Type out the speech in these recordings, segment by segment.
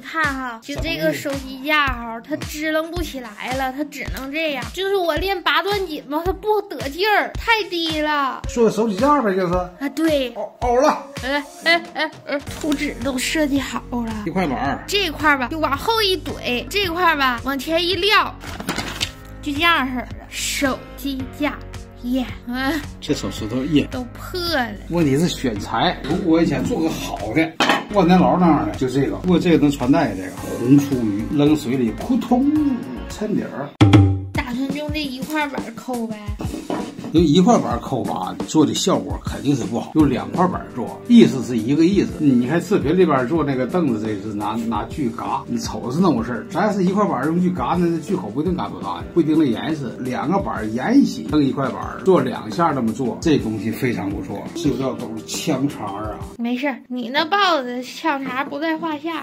看哈，就这个手机架哈，它支棱不起来了，它只能这样。就是我练八段锦吧，它不得劲儿，太低了。 做手机架呗，就是。 啊，对。 凹了。 图纸都设计好了。 一块板， 这块吧就往后一怼，这块吧往前一撂，就这样式的手机架。耶， 这手指头耶都破了。 问题是选材，如果想做个好的，万年老那样的，就这个。不过这个能穿戴，这个红出鱼，扔水里，扑通抻底儿。 打算用这一块板抠呗。 用一块板抠吧，做的效果肯定是不好。用2块板做，意思是一个意思。你看视频里边做那个凳子，这是拿锯嘎，你瞅是那回事儿。咱要是一块板用锯嘎，那锯口不一定嘎多大，不一定那严实。2个板沿一起，弄一块板做2下，这么做，这东西非常不错。塑料都是枪茬啊。没事，你那豹子枪茬不在话下。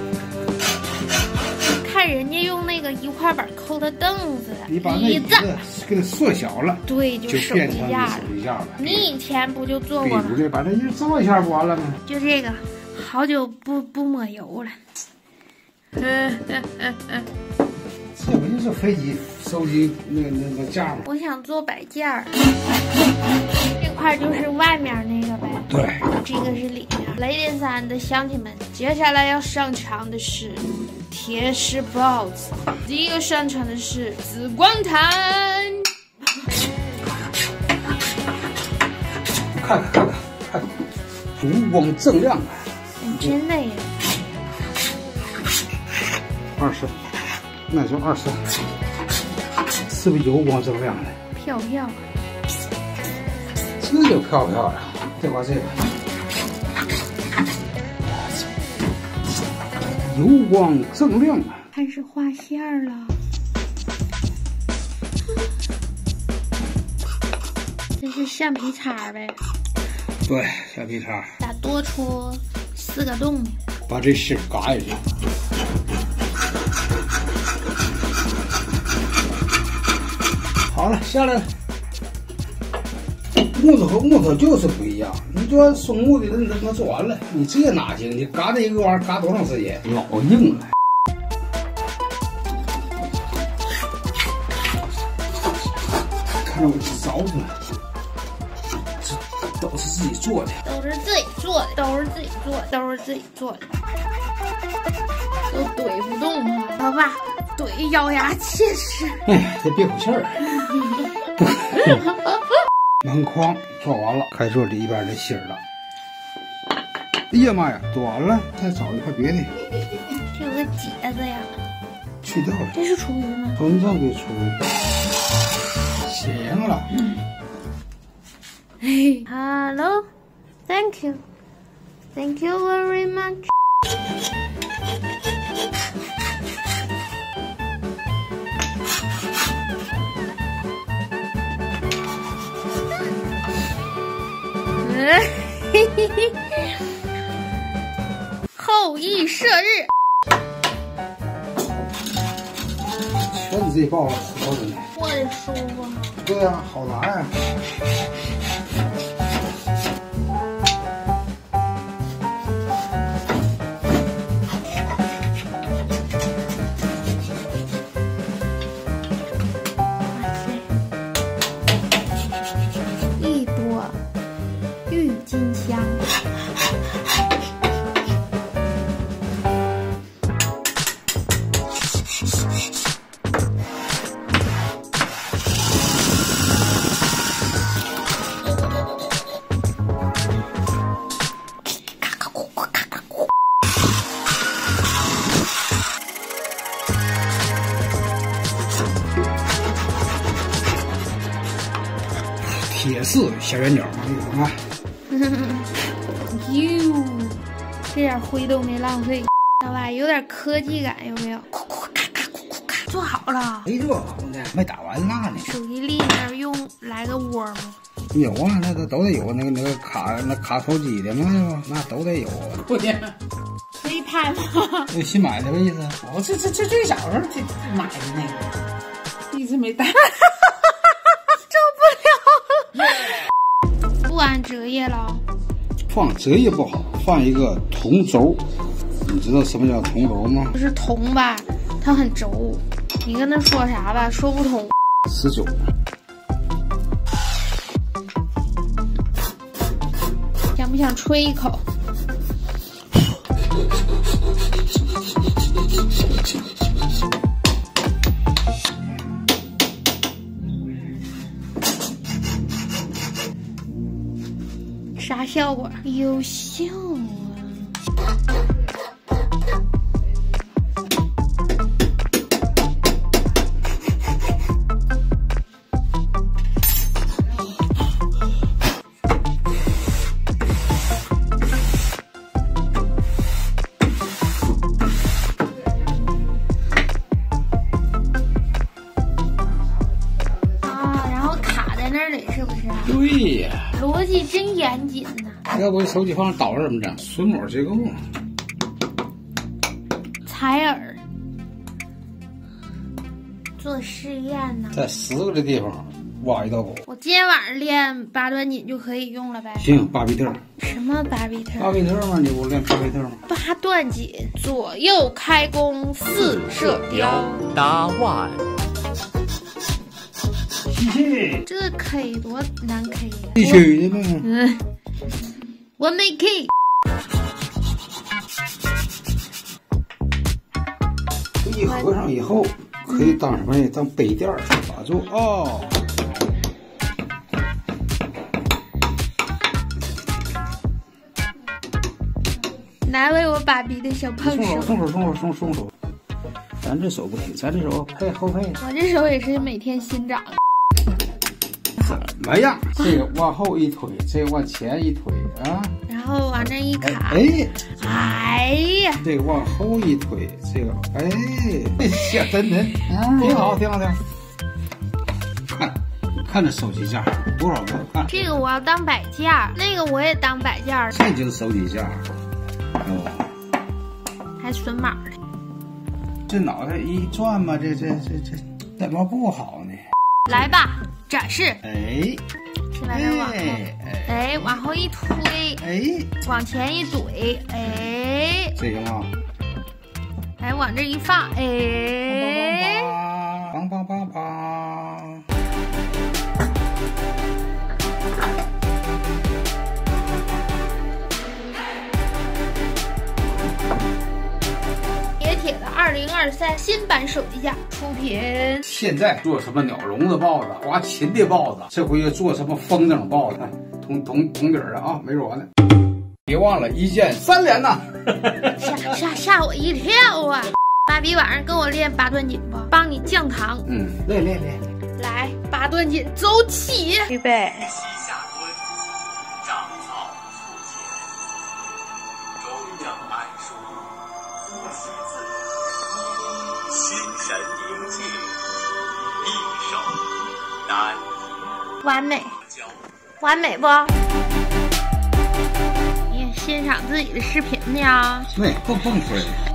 看人家用那个一块板抠的凳子， 你把那椅子给它缩小了， 对，就变成手机架了。 你以前不就做过吗？ 比如这把那一照一下不完了吗？ 就这个，好久不抹油了。 这不就是飞机收集那个架吗？ 我想做摆件儿，这块就是外面那个呗。 对， 这个是里面。雷电3的乡亲们，接下来要上场的是铁石豹子，第一个上场的是紫光潭。 看，烛光锃亮啊！ 真的耶。 20，那就20，是不是油光锃亮的？ 漂亮， 这就漂亮。再把这个油光锃亮啊！ 开始画线了。这是橡皮擦呗？ 对，橡皮擦。 咋多出4个洞呢？ 把这芯嘎下去。好了，下来了。木头和木头就是不一样，你就按松木的能做完了，你这哪行？你嘎这一个玩意儿嘎多长时间？老硬了。看着我这着呢，这都是自己做的， 都是自己做的，都是自己做的，都怼不动啊！老爸，怼咬牙切齿。 哎呀，这别口气儿。门框做完了，开做里边的芯了。哎呀妈呀，做完了，再找一块别的。 这有个结子呀， 去掉了。 这是厨余吗？ 纯正的厨余。行了。 嘿 ，Hello， Thank you very much。后羿射日， 全你自己抱了，抱着呢。 握着舒服。 对呀，好拿呀。 一朵郁金香。 铁丝小圆角啊！ 哟，这点灰都没浪费，老爸有点科技感，有没有？做好了， 没做好呢，没打完蜡呢。 手机里面用来个窝吗？ 有啊，那都得有，那个卡手机的嘛，那都得有啊。 不行， 可以拍吗？ 新买的吧意思？ 我这最小时候买的那个，一直没带。 受不了了！不安折页了， 放折页不好，放一个铜轴， 你知道什么叫同轴吗？ 就是铜吧，它很轴。你跟他说啥吧，说不通。 19。 想不想吹一口？啥效果？有效啊！那里是不是？ 对呀， 逻辑真严谨呐。 要不手机放倒着怎么整？榫卯结构， 采耳，做试验呢。 在10个的地方挖一道沟。 我今天晚上练8段锦就可以用了呗？ 行，巴比特。 什么巴比特？ 巴比特吗？你不练巴比特吗 ？8段锦，左右开弓4射雕， 打腕。 这 K 多难 K 呀！ 必须的呗。 我没 K。 一合上以后，可以当什么呀？当杯垫打住哦。 难为我爸比的小胖手。 松手。咱这手不行，咱这手配后配。 我这手也是每天新长的。 怎么样？这个往后一推，这个往前一推啊， 然后往那一卡。哎呀， 这个往后一推，这个小真挺好。看这手机架多少个？看这个我要当摆架，那个我也当摆架。 这就是手机架哦， 还榫卯的。 这脑袋一转嘛，这怎么不好呢？ 来吧，展示。 先把这往后，往后一推，往前一怼， 这个吗？ 往这一放， 梆。 铁的2023新版手机架出品。 现在做什么鸟笼子豹子、花禽的豹子，这回又做什么风筝豹子，铜底儿的啊，没说呢。别忘了1键3连呐！ 吓我一跳啊！爸比晚上跟我练8段锦不？帮你降糖。 练。 来，8段锦走起！预备。完美不？你也欣赏自己的视频呢？ 对，够蹦出来的。